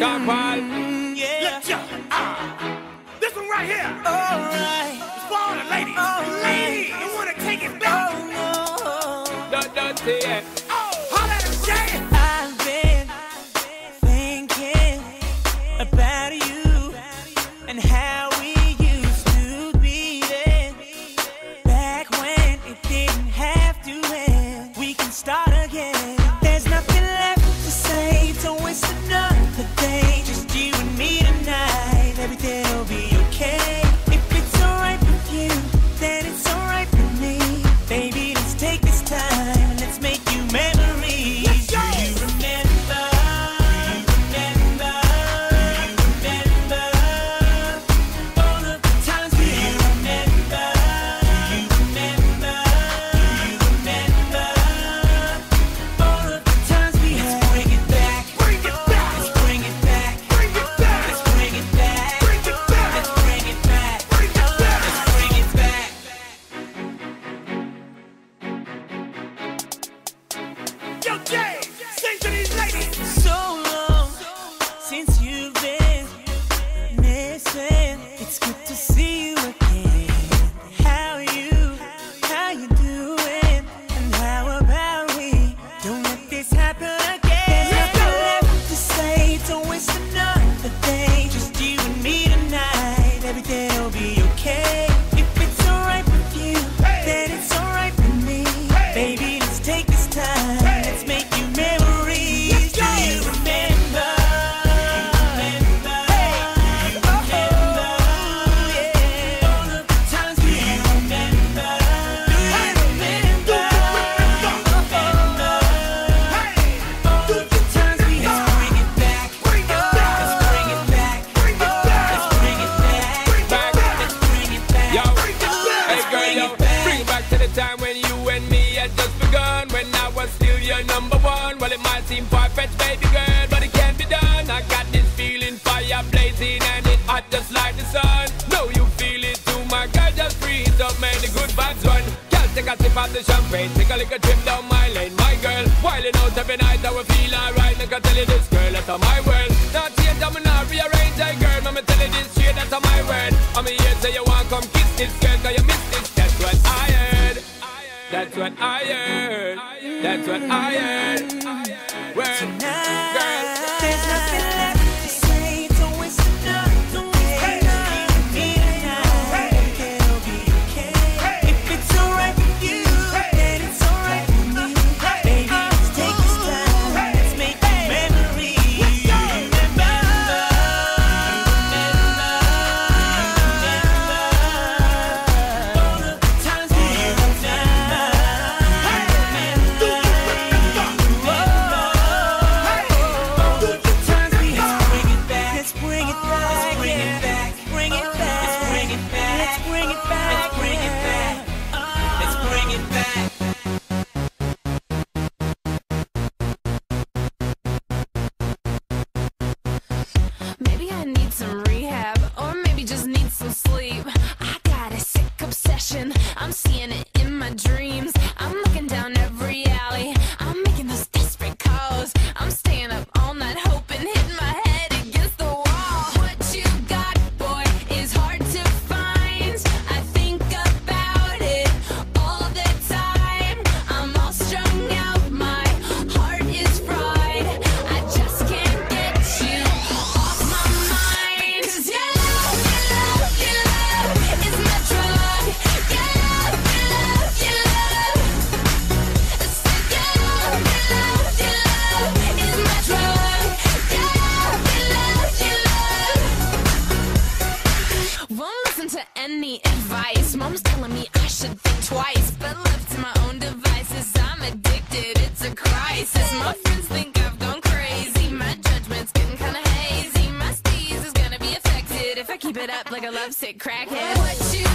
Sean Paul. Yeah. This one right here. Alright. It's for all the ladies. Ladies, you wanna take it back? Oh no. Don't say it. Holla at him, Jay. I've been thinking about you and how we used to be then. Back when it didn't have to end. We can start again. There's nothing left to say. Don't waste another day. Just you and me tonight. Everything will be okay. If it's alright with you, then it's alright with me. Baby, let's take this time and let's make you memories. Let's go. Do you remember? Do you remember? Do you remember all of the times? Do you remember? Do you remember? Do you remember all of the times we had? Let's bring it back. Bring it back. Let's bring it back. Bring it back. Let's bring it back. Bring it back. Let's bring it back. Bring it back. Let's bring it back. Yo, Jay, sing to these ladies. So long since you've been missing. It's good to see you again. How you doing? And how about we don't let this happen again? Let's go. Nothing left to say. Don't waste another day. Just you and me tonight. Everything will be okay. If it's alright with you, then it's alright with me. Baby, let's take this time. Let's make you memories. Let's go. Do you remember? Hey, remember? Yeah. All of the times we remember. Do you remember? All of the times we had. Let's bring it back. Bring it back. Let's bring it back. Bring it back. Let's bring it back. Let's bring it back. Yo, Bring it back. hey girl, yo, bring it back to the time when you and me had just begun. When I was still your number one. Well, it might seem far-fetched, baby girl, but it can't be done. I got this feeling, fire blazing, and it hot just like the sun. Know you feel it too, my girl, just breathe up, man, the good vibes run. Girl, take a sip of the champagne, take a little trip down my lane, my girl. Wildin' out every night, I will feel alright. I can tell you this, girl, that's my world. Not change, I'm not rearrange, hey girl, I'ma tell you this straight, that's my word. I'm here, say you want come kiss this girl, cause you miss this. That's what I heard. That's what I heard. That's what I heard. Word, girl. There's nothing left to say. Don't waste another day. Just you and me tonight. Everything'll be okay. If it's alright with you, then it's alright with me. Baby, let's take this time. Let's make memories. Let's go. Remember all of the times we Let's bring it back. Bring it back. Bring it back. Let's bring it back. Let's bring it back. Let's bring it back. Let's bring it back. Maybe I need some rehab, or maybe just need some sleep. I got a sick obsession, I'm seeing it in my dreams. I'm looking down every alley, I'm making those desperate calls. I'm staying up all night hoping, hitting my head against the wall. What you got, boy, is hard to find. I think about it all the time. I'm all strung out, my heart is fried. I just can't get you off my mind. 'Cause your love is my drug. Your love is my drug. Won't listen to any advice. Mom's telling me I should think twice, but left to my own devices, I'm addicted. It's a crisis. My friends think I've gone crazy. My judgment's getting kinda hazy. My steez is gonna be affected if I keep it up like a lovesick crackhead. What you